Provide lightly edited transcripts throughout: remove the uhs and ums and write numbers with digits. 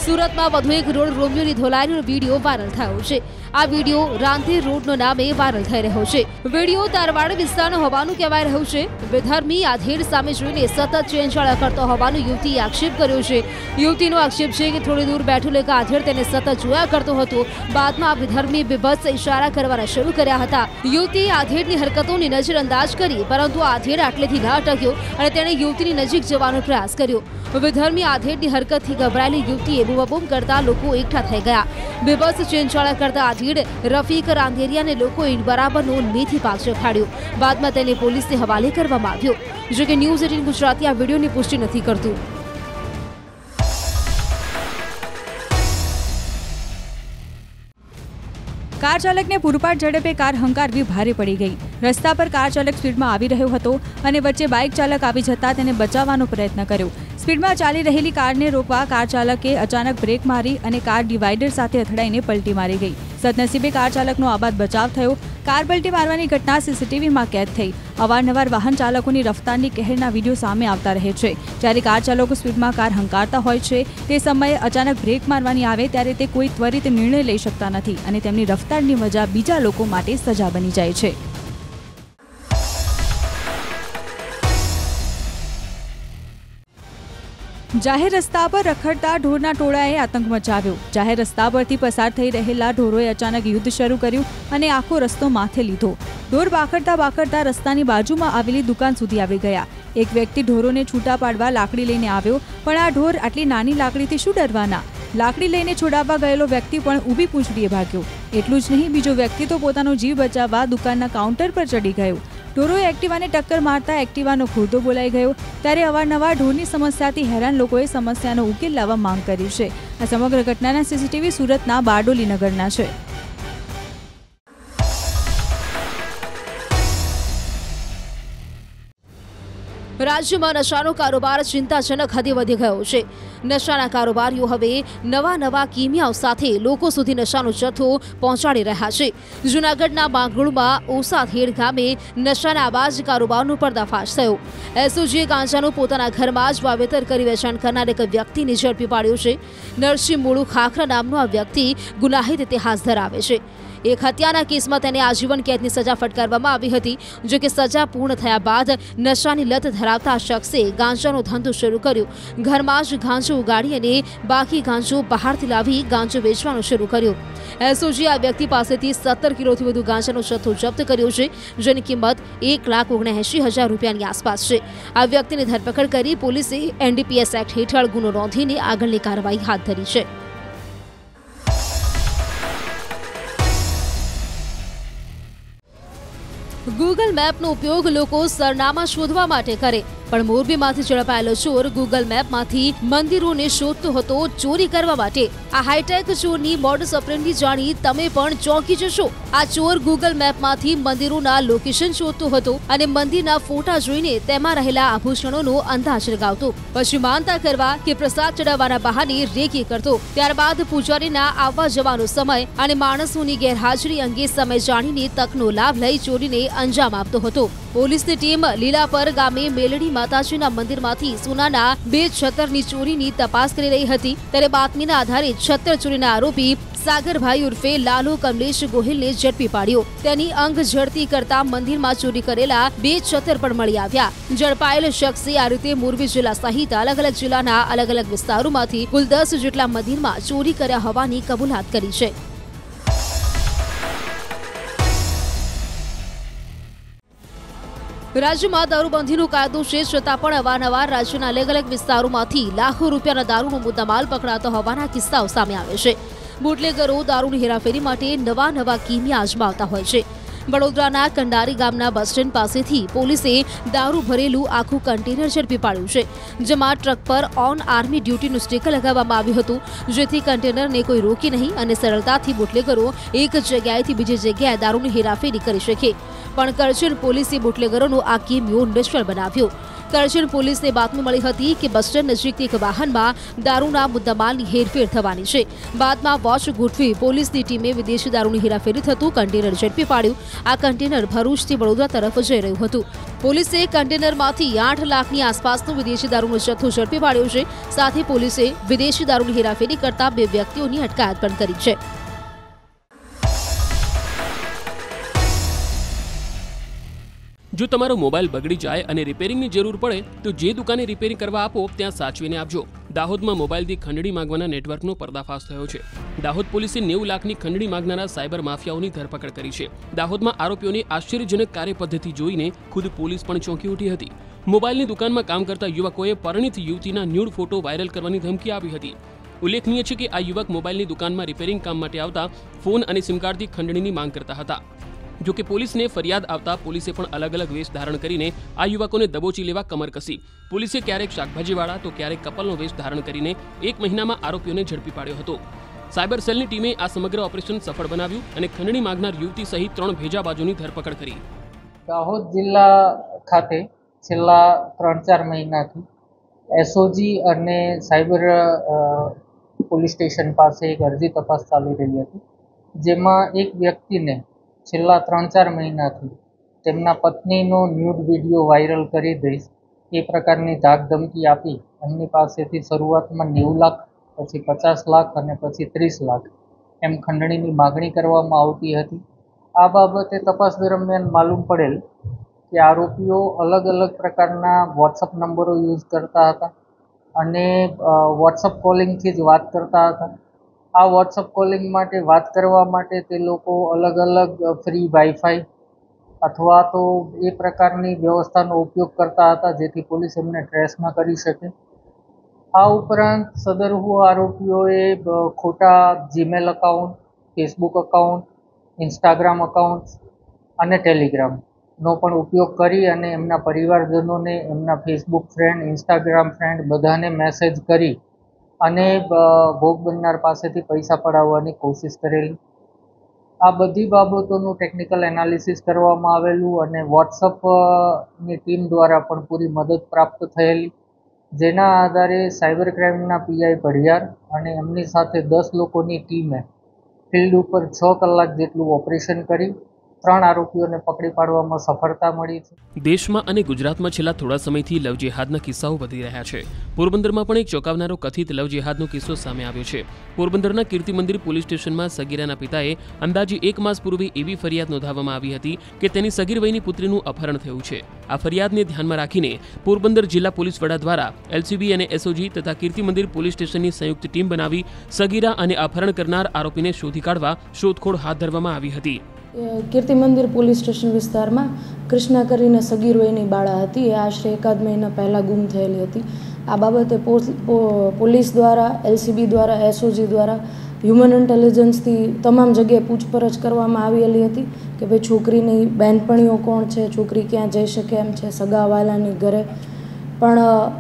સુરતમાં વધુ એક રોડ રોમિયોની ધોલાઈનો વિડીયો વાયરલ થયો છે। આ વિડીયો રાંધેર રોડનો નામે વાયરલ થઈ રહ્યો છે। વિડીયો તારવાડ વિસ્તારનો હોવાનું કહેવાય રહ્યું છે। વિધર્મી આધેડ સામે જોઈને સતત ચેનચાળા કરતો હોવાનો યુવતીએ આક્ષેપ કર્યો છે। યુવતીનો આક્ષેપ છે કે થોડી દૂર બેઠેલો એક આધેડ તેને સતત જોયા કરતો હતો। બાદમાં આ વિધર્મીએ બીભત્સ ઇશારા કરવાના શરૂ કર્યા હતા। યુવતીએ આધેડની હરકતોની નજરઅંદાજ કરી, પરંતુ આધેડ આટલેથી ન અટક્યો અને તેણે યુવતીની નજીક જવાનો પ્રયાસ કર્યો। વિધર્મી આધેડની હરકતથી ગભરાયેલી યુવતીએ બૂમાબૂમ કરતા લોકો એકઠા થઈ ગયા। બીભત્સ ચેનચાળા કરતા આધેડ રફીક રાંધેરિયાને લોકોએ બરાબરનો મેથી પાક ચખાડ્યો। બાદમાં તેને પોલીસને હવાલે કરવામાં આવ્યો। જો કે ન્યૂઝ 18 ગુજરાતી આ વિડીયોની પુષ્ટિ નથી કરતું। કાર ચાલકને પૂરપાટ ઝડપે કાર હંકારવી ભારે પડી ગઈ। રસ્તા પર કાર ચાલક સ્પીડમાં આવી રહ્યો હતો અને વચ્ચે બાઇક ચાલક આવી જતા તેને બચાવવાનો પ્રયત્ન કર્યો। સ્પીડમાં ચાલી રહેલી કારને રોકવા કાર ચાલકે અચાનક બ્રેક મારી અને કાર ડિવાઈડર સાથે અથડાઈને પલટી મારી ગઈ। સદનસીબે કાર ચાલકનો આબાદ બચાવ થયો। કાર પલટી મારવાની ઘટના સીસીટીવીમાં કેદ થઈ। અવારનવાર વાહન ચાલકોની રફતારની કહેરના વિડીયો સામે આવતા રહે છે। જ્યારે કાર ચાલકો સ્પીડમાં કાર હંકારતા હોય છે તે સમયે અચાનક બ્રેક મારવાની આવે ત્યારે તે કોઈ ત્વરિત નિર્ણય લઈ શકતા નથી અને તેમની રફતારની મજા બીજા લોકો માટે સજા બની જાય છે। જાહેર રસ્તા પર રખડતા ઢોરના ટોળાએ આતંક મચાવ્યો। જાહેર રસ્તા પરથી પસાર થઈ રહેલા ઢોરોએ અચાનક યુદ્ધ શરૂ કર્યું અને આખો રસ્તો માથે લીધો। ઢોર બાખડતા બાખડતા રસ્તાની બાજુમાં આવેલી દુકાન સુધી આવી ગયા। એક વ્યક્તિ ઢોરોને છૂટા પાડવા લાકડી લઈને આવ્યો, પણ આ ઢોર આટલી નાની લાકડીથી શું ડરવાના? લાકડી લઈને છોડાવવા ગયેલો વ્યક્તિ પણ ઊભી પૂંછડીએ ભાગ્યો। એટલું જ નહીં, બીજો વ્યક્તિ તો પોતાનો જીવ બચાવવા દુકાનના કાઉન્ટર પર ચડી ગયો। ઢોરોએ એક્ટિવાને ટક્કર મારતા એક્ટિવાનો ખુરદો બોલાઈ ગયો। ત્યારે અવારનવાર ઢોરની સમસ્યાથી હેરાન લોકોએ સમસ્યાનો ઉકેલ લાવવા માંગ કરી છે। આ સમગ્ર ઘટનાના સીસીટીવી સુરતના બારડોલી નગરના છે। રાજ્યમાં નશાનો કારોબાર ચિંતાજનક હદે વધી ગયો છે। નશાના કારોબારીઓ હવે નવા કિમિયાઓ સાથે લોકો સુધી નશાનો જથ્થો પહોંચાડી રહ્યા છે। જૂનાગઢના માંગરોળમાં ઓસાથેડ ગામે નશાના આબાજ કારોબારનો પર્દાફાશ થયો। એસઓજીએ ગાંજાનું પોતાના ઘરમાં જ વાવેતર કરી વેચાણ કરનાર એક વ્યક્તિને ઝડપી પાડ્યો છે। નરસિંહ મુળુ ખાખરા નામનો આ વ્યક્તિ ગુનાહિત ઇતિહાસ ધરાવે છે। એક હત્યાના કેસમાં તેને આજીવન કેદની સજા ફટકારવામાં આવી હતી। જો કે સજા પૂર્ણ થયા બાદ નશાની લત ધરાવતા શખ્સે ગાંજાનો ધંધો શરૂ કર્યો। ઘરમાં જ ગાંજો ઉગાડી અને બાકી ગાંજો બહારથી લાવી ગાંજો વેચવાનો શરૂ કર્યો। એસઓજી આ વ્યક્તિ પાસેથી 17 કિલોથી વધુ ગાંજાનો જથ્થો જપ્ત કર્યો છે, જેની કિંમત 1,79,000 રૂપિયાની આસપાસ છે। આ વ્યક્તિની ધરપકડ કરી પોલીસે એનડીપીએસ એક્ટ હેઠળ ગુનો નોંધીને આગળની કાર્યવાહી હાથ ધરી છે। ગૂગલ મેપનો ઉપયોગ લોકો સરનામા શોધવા માટે કરે, પણ મોરબીમાંથી ઝડપાયેલો ચોર ગૂગલ મેપમાંથી મંદિરોને શોધતો હતો ચોરી કરવા માટે। આ હાઈટેક ચોરની મોડસ ઓપરેન્ડી જાણી તમે પણ ચોંકી જશો। આ ચોર ગૂગલ મેપમાંથી મંદિરોના લોકેશન શોધતો હતો અને મંદિરના ફોટા જોઈને તેમાં રહેલા આભૂષણોનો અંદાજ લગાવતો, પછી માનતા કરવા કે પ્રસાદ ચડાવવાના બહાને રેકી કરતો। ત્યારબાદ પૂજારીના આવવા જવાનો સમય અને માણસોની ગેરહાજરી અંગે સમય જાણીને તકનો લાભ લઈ ચોરીને અંજામ આપતો હતો। પોલીસની ટીમ લીલાપર ગામે મેલડી માતાજીના મંદિરમાંથી સોનાના 2 છત્તરની ચોરીની તપાસ કરી રહી હતી। ત્યારે બાતમીના આધારે છત્તર ચોરીના આરોપી સાગરભાઈ ઉર્ફે લાલુ કમલેશ ગોહિલને ઝડપી પાડ્યો। તેની અંગ ઝડતી કરતા મંદિરમાં ચોરી કરેલા 2 છત્તર પણ મળી આવ્યા। ઝડપાયેલ શખ્સે આ રીતે મોરબી જિલ્લા સહિત અલગ અલગ જિલ્લાના અલગ અલગ વિસ્તારોમાંથી કુલ 10 જેટલા મંદિરમાં ચોરી કર્યા હોવાની કબૂલાત કરી છે। રાજ્યમાં દારૂબંધીનો કાયદો છે, છતાં પણ અવારનવાર રાજ્યના અલગ અલગ વિસ્તારોમાંથી લાખો રૂપિયાના દારૂનો મુદ્દામાલ પકડાતો હોવાના કિસ્સાઓ સામે આવે છે। બુટલેગરો દારૂની હેરાફેરી માટે નવા કિમિયા અજમાવતા હોય છે। વડોદરાના કંડારી ગામના બસ સ્ટેન્ડ પાસેથી પોલીસે દારૂ ભરેલું આખું કન્ટેનર ઝડપી પાડ્યું છે, જેમાં ટ્રક પર ઓન આર્મી ડ્યુટીનું સ્ટીકર લગાવવામાં આવ્યું હતું, જેથી કન્ટેનરને કોઈ રોકી નહીં અને સરળતાથી બુટલેગરો એક જગ્યાએથી બીજી જગ્યાએ દારૂની હેરાફેરી કરી શકે। પણ કરજણ પોલીસે બુટલેગરોનો આ કિમિયો નિષ્ફળ બનાવ્યો। કરજણ પોલીસને બાતમી મળી હતી કે બસ સ્ટેન્ડ નજીકથી એક વાહનમાં દારૂના મુદ્દામાલની હેરફેર થવાની છે। બાદમાં વોચ ગોઠવી પોલીસની ટીમે વિદેશી દારૂની હેરાફેરી થતું કન્ટેનર ઝડપી પાડ્યું। આ કન્ટેનર ભરૂચથી વડોદરા તરફ જઈ રહ્યું હતું। પોલીસે કન્ટેનરમાંથી 8 લાખની આસપાસનો વિદેશી દારૂનો જથ્થો ઝડપી પાડ્યો છે। સાથે પોલીસે વિદેશી દારૂની હેરાફેરી કરતા 2 વ્યક્તિઓની અટકાયત પણ કરી છે। જો તમારો મોબાઈલ બગડી જાય અને રિપેરિંગની જરૂર પડે તો જે દુકાને રિપેરિંગ કરવા આપો ત્યાં સાચવીને આપજો। દાહોદમાં મોબાઈલથી ખંડણી માંગવાના નેટવર્કનો પર્દાફાશ થયો છે। દાહોદ પોલીસે 90 લાખની ખંડણી માંગનારા સાયબર માફિયાઓની ધરપકડ કરી છે। દાહોદમાં આરોપીઓની આશ્ચર્યજનક કાર્યપદ્ધતિ જોઈને ખુદ પોલીસ પણ ચોંકી ઉઠી હતી। મોબાઈલની દુકાનમાં કામ કરતા યુવકોએ પરિણીત યુવતીના ન્યૂડ ફોટો વાયરલ કરવાની ધમકી આપી હતી। ઉલ્લેખનીય છે કે આ યુવક મોબાઈલની દુકાનમાં રિપેરિંગ કામ માટે આવતા ફોન અને સિમ કાર્ડથી ખંડણીની માંગ કરતા હતા। જો કે પોલીસને ફરિયાદ આવતા પોલીસે પણ અલગ અલગ વેશ ધારણ કરીને આ યુવકોને દબોચી લેવા કમર કસી। પોલીસે ક્યારેક શાકભાજીવાળા તો ક્યારેક કપલનો વેશ ધારણ કરીને 1 મહિનામાં આરોપીઓને ઝડપી પાડ્યો હતો। સાયબર સેલની ટીમે આ સમગ્ર ઓપરેશન સફળ બનાવ્યું અને ખંડણી માંગનાર યુવતી સહિત 3 ભેજાબાજોની ધરપકડ કરી। દાહોદ જિલ્લા ખાતે છેલ્લા 3-4 મહિનાથી એસઓજી અને સાયબર પોલીસ સ્ટેશન પાસે એક અરજી તપાસ ચાલી રહી હતી, જેમાં એક વ્યક્તિને છેલ્લા 3-4 મહિનાથી તેમના પત્નીનો ન્યૂડ વિડીયો વાયરલ કરી દઈશ એ પ્રકારની ધાક ધમકી આપી એમની પાસેથી શરૂઆતમાં 90 લાખ, પછી 50 લાખ અને પછી 30 લાખ એમ ખંડણીની માગણી કરવામાં આવતી હતી। આ બાબતે તપાસ દરમિયાન માલુમ પડેલ કે આરોપીઓ અલગ અલગ પ્રકારના વોટ્સઅપ નંબરો યુઝ કરતા હતા અને વોટ્સઅપ કોલિંગથી જ વાત કરતા હતા। આ વોટ્સઅપ કોલિંગ માટે વાત કરવા માટે તે લોકો અલગ અલગ ફ્રી વાઈફાઈ અથવા તો એ પ્રકારની વ્યવસ્થાનો ઉપયોગ કરતા હતા, જેથી પોલીસ એમને ટ્રેસ ન કરી શકે। આ ઉપરાંત સદરહુ આરોપીઓએ ખોટા Gmail account, Facebook account, Instagram account અને ટેલિગ્રામનો પણ ઉપયોગ કરી અને એમના પરિવારજનોને, એમના ફેસબુક ફ્રેન્ડ, ઇન્સ્ટાગ્રામ ફ્રેન્ડ બધાને મેસેજ કરી અને ભોગ બનનાર પાસેથી પૈસા પડાવવાની કોશિશ કરેલી। આ બધી બાબતોનું ટેકનિકલ એનાલિસિસ કરવામાં આવેલું અને વોટ્સઅપની ટીમ દ્વારા પણ પૂરી મદદ પ્રાપ્ત થયેલી, જેના આધારે સાયબર ક્રાઇમના પીઆઈ ભડિયાર અને એમની સાથે 10 લોકોની ટીમે ફિલ્ડ ઉપર 6 કલાક જેટલું ઓપરેશન કરી 3 આરોપીઓને પકડી પાડવામાં સફળતા મળી છે। દેશમાં અને ગુજરાતમાં છેલ્લા થોડા સમયથી લવ જેહાદના કિસ્સાઓ વધી રહ્યા છે। પોરબંદરમાં પણ એક ચોંકાવનારો કથિત લવ જેહાદનો કિસ્સો સામે આવ્યો છે। પોરબંદરના કીર્તિ મંદિર પોલીસ સ્ટેશનમાં સગીરાના પિતાએ અંદાજે 1 માસ પૂર્વે એવી ફરિયાદ નોંધાવવામાં આવી હતી કે તેની સગીર વયની પુત્રીનું અપહરણ થયું છે। આ ફરિયાદને ધ્યાનમાં રાખીને પોરબંદર જિલ્લા પોલીસ વડા દ્વારા એલસીબી અને એસઓજી તથા કીર્તિ મંદિર પોલીસ સ્ટેશનની સંયુક્ત ટીમ બનાવી સગીરા અને અપહરણ કરનાર આરોપીને શોધી કાઢવા શોધખોળ હાથ ધરવામાં આવી હતી। કીર્તિ મંદિર પોલીસ સ્ટેશન વિસ્તારમાં કૃષ્ણા કરીને સગીર વયની બાળા હતી, એ આશરે 1 મહિના પહેલાં ગુમ થયેલી હતી। આ બાબતે પોલીસ દ્વારા, એલસીબી દ્વારા, એસઓજી દ્વારા હ્યુમન ઇન્ટેલિજન્સથી તમામ જગ્યાએ પૂછપરછ કરવામાં આવેલી હતી કે ભાઈ છોકરીની બહેનપણીઓ કોણ છે, છોકરી ક્યાં જઈ શકે એમ છે, સગાવાલાની ઘરે પણ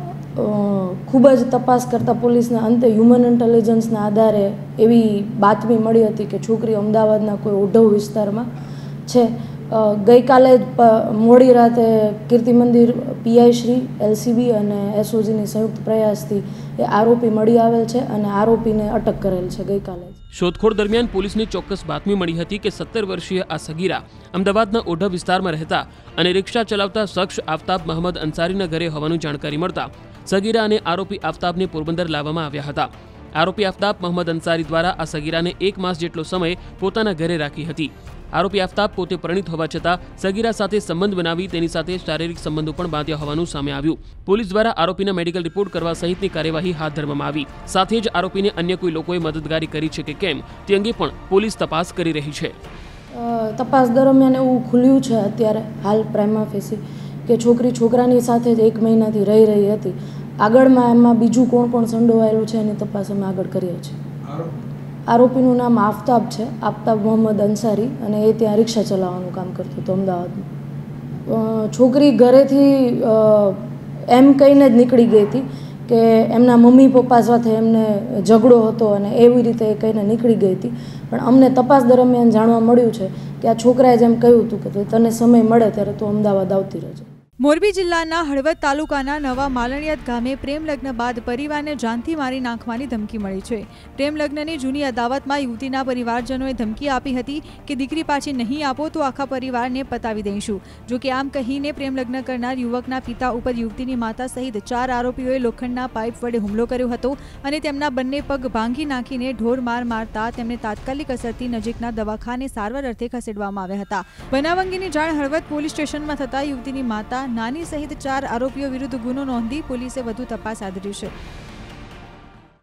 ખૂબ જ તપાસ કરતાં પોલીસના અંતે હ્યુમન ઇન્ટેલિજન્સના આધારે એવી બાતમી મળી હતી કે છોકરી અમદાવાદના કોઈ ઓઢવ વિસ્તારમાં છે। ગઈકાલે મોડી રાતે કીર્તિ મંદિર પીઆઈ શ્રી, એલસીબી અને એસઓજીની સંયુક્ત પ્રયાસથી એ આરોપી મળી આવેલ છે અને આરોપીને અટક કરેલ છે ગઈકાલે। શોધખોળ દરમિયાન પોલીસને ચોક્કસ બાતમી મળી હતી કે 17 વર્ષીય આ સગીરા અમદાવાદના ઓઢવ વિસ્તારમાં રહેતા અને રિક્ષા ચલાવતા શખ્સ આફતાબ મહમદ અંસારીના ઘરે હોવાનું જાણકારી મળતા સગીરા અને આરોપી આફતાબને પોરબંદર લાવવામાં આવ્યા હતા। આરોપી આફતાબ મહમદ અંસારી દ્વારા આ સગીરાને 1 માસ જેટલો સમય પોતાના ઘરે રાખી હતી। આરોપી આફતાબ પોતે પરિણીત હોવા છતાં સગીરા સાથે સંબંધ બનાવી તેની સાથે શારીરિક સંબંધો પણ બાંધ્યા હોવાનું સામે આવ્યું। પોલીસ દ્વારા આરોપીના મેડિકલ રિપોર્ટ કરવા સહિતની કાર્યવાહી હાથ ધરવામાં આવી। સાથે જ આરોપીને અન્ય કોઈ લોકોએ મદદગારી કરી છે કે કેમ તે અંગે પણ પોલીસ તપાસ કરી રહી છે। તપાસ દરમિયાન એવું ખુલ્યું છે અત્યારે હાલ પ્રાઇમા ફેસી કે છોકરી છોકરાની સાથે જ 1 મહિનાથી રહી હતી। આગળમાં એમાં બીજું કોણ સંડોવાયેલું છે એની તપાસ અમે આગળ કરીએ છીએ। આરોપીનું નામ આફતાબ છે, આફતાબ મોહમ્મદ અંસારી, અને એ ત્યાં રિક્ષા ચલાવવાનું કામ કરતો હતો અમદાવાદમાં। છોકરી ઘરેથી એમ કહીને જ નીકળી ગઈ હતી કે એમના મમ્મી પપ્પા સાથે એમને ઝઘડો હતો અને એવી રીતે એ કહીને નીકળી ગઈ હતી, પણ અમને તપાસ દરમિયાન જાણવા મળ્યું છે કે આ છોકરાએ જેમ કહ્યું હતું કે તને સમય મળે ત્યારે તું અમદાવાદ આવતી રહેજે। મોરબી જિલ્લાના હળવદ તાલુકાના નવા માલણિયાદ ગામે પ્રેમ લગ્ન બાદ પરિવારને જાનથી મારી નાખવાની ધમકી મળી છે. પ્રેમ લગ્નની જૂની અદાવતમાં યુવતીના પરિવારજનોએ ધમકી આપી હતી કે દીકરી પાછી નહીં આપો તો આખા પરિવારને પતાવી દઈશું. જો કે આમ કહીને પ્રેમ લગ્ન કરનાર યુવકના પિતા ઉપર યુવતીની માતા સહિત 4 આરોપીઓએ લોખંડના પાઇપ વડે હુમલો કર્યો હતો અને તેમના બંને પગ ભાંગી નાખીને ઢોર માર મારતા તેમને તાત્કાલિક અસરથી નજીકના દવાખાને સારવાર અર્થે ખસેડવામાં આવ્યા હતા. બનાવ અંગેની જાણ હળવદ પોલીસ સ્ટેશનમાં થતા યુવતીની માતા નાની સહિત 4 આરોપીઓ વિરુદ્ધ ગુનો નોંધી પોલીસે વધુ તપાસ હાથ ધરી છે.